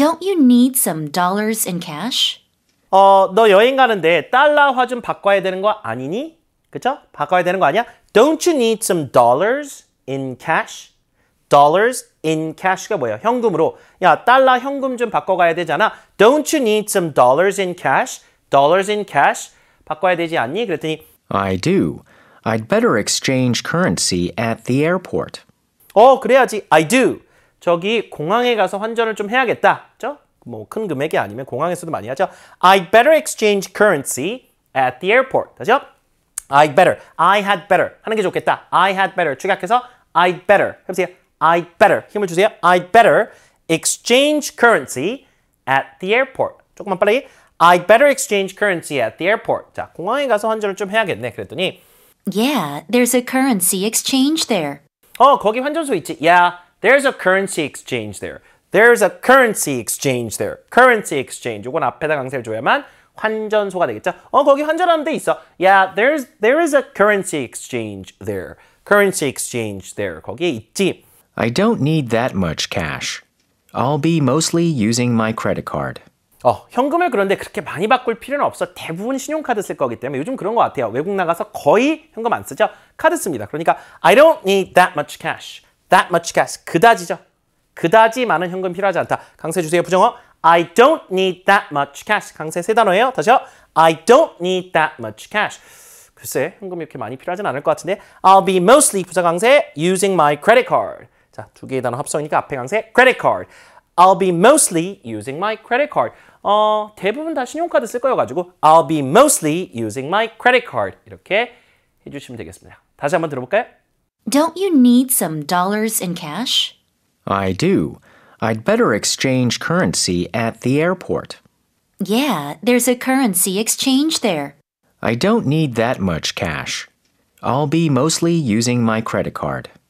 Don't you need some dollars in cash? 너 여행 가는데 달러화 좀 바꿔야 되는 거 아니니? 그쵸? 바꿔야 되는 거 아니야? Don't you need some dollars in cash? Dollars in cash가 뭐예요? 현금으로. 야, 달러 현금 좀 바꿔가야 되잖아. Don't you need some dollars in cash? Dollars in cash? 바꿔야 되지 않니? 그랬더니 I do. I'd better exchange currency at the airport. 그래야지. I do. 저기 공항에 가서 환전을 좀 해야겠다. 그죠? 뭐 큰 금액이 아니면 공항에서도 많이 하죠. I'd better exchange currency at the airport. 다시요. I'd better. I had better. 하는 게 좋겠다. I had better. 축약해서 I'd better. 해보세요. I'd better. 힘을 주세요. I'd better exchange currency at the airport. 조금만 빨리. I'd better exchange currency at the airport. 자, 공항에 가서 환전을 좀 해야겠네. 그랬더니 Yeah, there's a currency exchange there. 거기 환전소 있지. Yeah, there's a currency exchange there. There's a currency exchange there. Currency exchange. 이건 앞에다 강세를 줘야만 환전소가 되겠죠. 거기 환전하는 데 있어. Yeah, there is a currency exchange there. Currency exchange there. 거기에 있지. I don't need that much cash. I'll be mostly using my credit card. 현금을 그런데 그렇게 많이 바꿀 필요는 없어. 대부분 신용카드 쓸 거기 때문에 요즘 그런 것 같아요. 외국 나가서 거의 현금 안 쓰죠. 카드 씁니다. 그러니까 I don't need that much cash. That much cash. 그다지죠. 그다지 많은 현금 필요하지 않다. 강세 주세요. 부정어. I don't need that much cash. 강세 세 단어예요. 다시요. I don't need that much cash. 글쎄, 현금이 이렇게 많이 필요하진 않을 것 같은데 I'll be mostly 부사 강세 using my credit card. 자, 두 개의 단어 합성이니까 앞에 강세 credit card. I'll be mostly using my credit card. 대부분 다 신용카드 쓸 거여가지고 I'll be mostly using my credit card. 이렇게 해주시면 되겠습니다. 다시 한번 들어볼까요? Don't you need some dollars in cash? I do. I'd better exchange currency at the airport. Yeah, there's a currency exchange there. I don't need that much cash. I'll be mostly using my credit card.